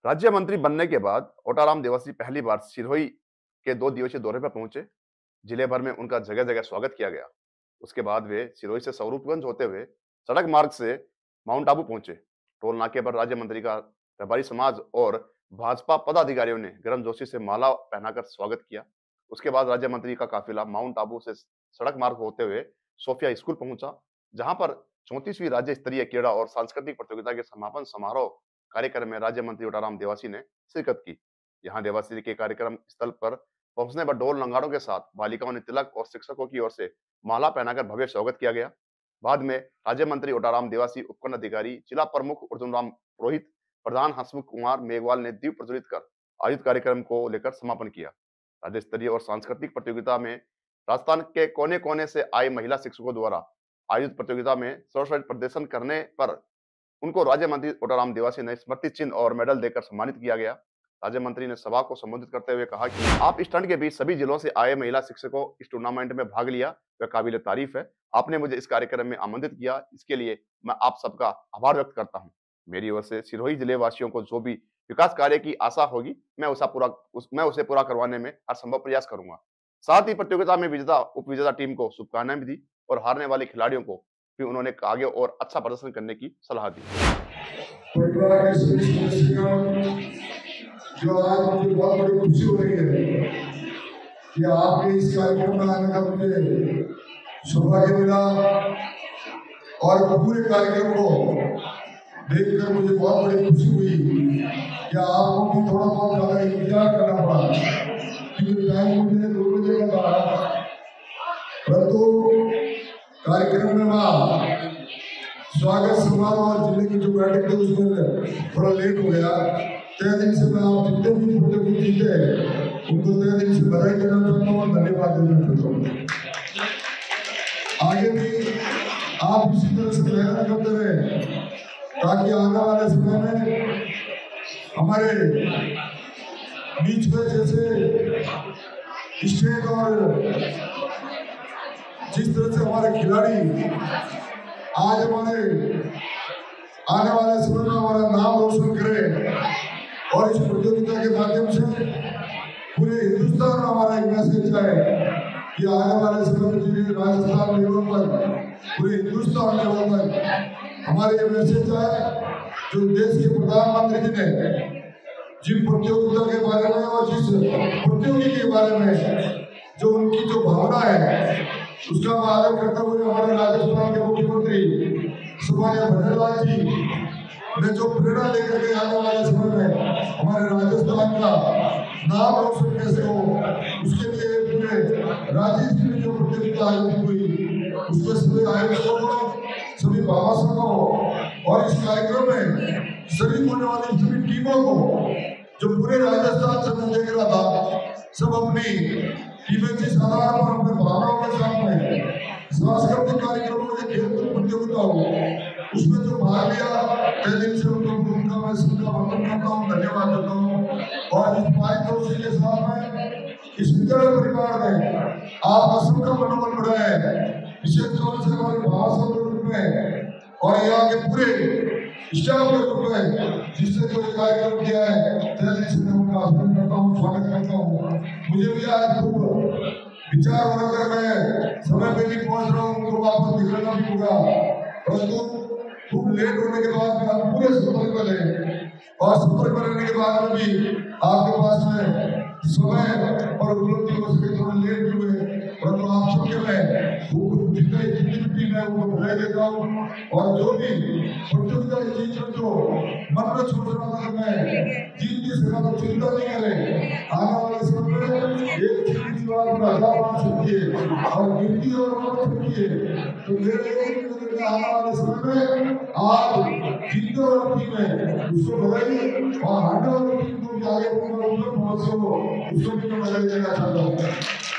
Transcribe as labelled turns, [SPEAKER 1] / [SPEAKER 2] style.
[SPEAKER 1] राज्य मंत्री बनने के बाद ओटाराम देवासी पहली बार सिरोही के 2 दिवसीय दौरे पर पहुंचे। जिले भर में उनका जगह जगह स्वागत किया गया। उसके बाद वे सिरोही से स्वरूपगंज होते हुए सड़क मार्ग से माउंट आबू पहुंचे। टोल नाके पर राज्य मंत्री का रबारी समाज और भाजपा पदाधिकारियों ने गर्मजोशी से माला पहनाकर स्वागत किया। उसके बाद राज्य मंत्री का काफिला माउंट आबू से सड़क मार्ग होते हुए सोफिया स्कूल पहुंचा, जहां पर 34वीं राज्य स्तरीय क्रीड़ा और सांस्कृतिक प्रतियोगिता के समापन समारोह कार्यक्रम में राज्य मंत्री ओटाराम देवासी ने शिरकत की। यहाँ देवासी के कार्यक्रम स्थल पर पहुंचने पर ढोल नगाड़ों के साथ बालिकाओं ने तिलक और शिक्षकों की ओर से माला पहनाकर भव्य स्वागत किया गया। बाद में राज्य मंत्री ओटाराम देवासी, उपखंड अधिकारी जिला प्रमुख अर्जुन राम पुरोहित, प्रधान हंसमुख कुमार मेघवाल ने दीप प्रज्वलित कर आयोजित कार्यक्रम को लेकर समापन किया। राज्य स्तरीय और सांस्कृतिक प्रतियोगिता में राजस्थान के कोने कोने से आए महिला शिक्षकों द्वारा आयोजित प्रतियोगिता में सर्वश्रेष्ठ प्रदर्शन करने पर उनको राज्य मंत्री ओटाराम देवासी ने स्मृति चिन्ह और मेडल देकर सम्मानित किया गया। राज्य मंत्री ने सभा को संबोधित करते हुए कहा कि आप इस ठंड के बीच सभी जिलों से आए महिला शिक्षकों इस टूर्नामेंट में भाग लिया, वह काबिल तारीफ है। आपने मुझे इस कार्यक्रम में आमंत्रित किया, इसके लिए मैं आप सबका आभार व्यक्त करता हूँ। मेरी ओर से सिरोही जिले वासियों को जो भी विकास कार्य की आशा होगी, मैं उसे पूरा करवाने में हर संभव प्रयास करूंगा। साथ ही प्रतियोगिता में विजेता उप विजेता टीम को शुभकामनाएं भी दी और हारने वाले खिलाड़ियों को भी उन्होंने आगे और अच्छा प्रदर्शन करने की सलाह दी।
[SPEAKER 2] परिवार के सभी सदस्यों, जो आज मुझे बहुत बड़ी खुशी हो रही है कि आपके इस कार्यक्रम में आने का मुझे सौभाग्य मिला और पूरे कार्यक्रम को देखकर मुझे बहुत बड़ी खुशी हुई कि आपको भी थोड़ा बहुत ज्यादा इंतजार करना पड़ा, क्योंकि टाइम मुझे 2 बजे का था। परंतु कार्यक्रम में स्वागत समारोह और जिले की जो बैठक थी उसमें थोड़ा लेट हो गया। तय दिन से मैं आप जितने भी प्रतियोगी जीते उनको तय दिन से बधाई देना चाहता हूँ और धन्यवाद देना चाहता हूँ। आगे भी आप इसी तरह से मेहनत करते रहे ताकि आने वाले समय में हमारे बीच में जैसे स्टेट और जिस तरह से हमारे खिलाड़ी आज हमारे आने वाले समय में हमारा नाम रोशन करे और इस प्रतियोगिता के माध्यम से पूरे हिंदुस्तान में हमारा एक मैसेज जाए कि आने वाले समय में जिन्हें राजस्थान लेवल पर पूरे हिंदुस्तान लेवल पर हमारे ये मैसेज जाए जो देश के प्रधानमंत्री जी ने जिन प्रतियोगिता के बारे में और जिस प्रतियोगी के बारे में जो उनकी जो भावना है उसका मैं आदर करता हुए हमारे राजस्थान के मुख्यमंत्री सुमान्य भंडेरलाल जी ने जो प्रेरणा लेकर के आने वाले समय में हमारे राजस्थान का नाम रोशन कैसे हो उसके लिए पूरे राज्य में जो प्रतियोगिता आयोजित हुई उसमें सभी आयोजकों को, सभी भाषणों को और इस कार्यक्रम में शरीक होने वाली सभी टीमों को जो पूरे राजस्थान से मैं देख रहा था, सब अपनी टीमें जिस आधार पर अपने भावनाओं के साथ में सांस्कृतिक कार्यक्रमों के खेल प्रतियोगिता हो उसमें जो भाग लिया, तय दिन से उनका मैं सबका वंदन करता हूँ, धन्यवाद देता हूँ। और इस 5 दोषी के साथ में इस विद्यालय परिवार में आप सबका मनोबल बढ़ाया है, विशेष तौर से हमारे भाषण के रूप में और यहाँ के पूरे स्टाफ के रूप में जिससे जो कार्यक्रम किया है, तय दिन से मैं उनका अभिनंदन करता हूँ, स्वागत करता हूँ। मुझे भी आज खूब विचार होने पर मैं समय पे भी पहुंच रहा हूँ, उनको वापस निकलना भी होगा, परंतु खूब लेट होने के बाद में आप पूरे संपर्क में रहे और संपर्क में रहने के बाद में भी आपके पास में समय और उपलब्धि हो सके थोड़ा लेट भी हुए, परंतु आप सबके मैं जितनी टीम है उनको बधाई देता हूँ। और जो भी प्रतियोगिता की चीज जो मन में सोच रहा था मैं जीत की सका तो चिंता नहीं करे, आने वाले समय में एक चीज दीवार पर 1000 बन सकती है और गिनती और बन सकती है। तो मेरे आने वाले समय में आप जीतने वाली टीम है उसको बधाई और हारने वाली टीम को भी आगे पहुंचे उसको भी मैं बधाई देना चाहता हूँ।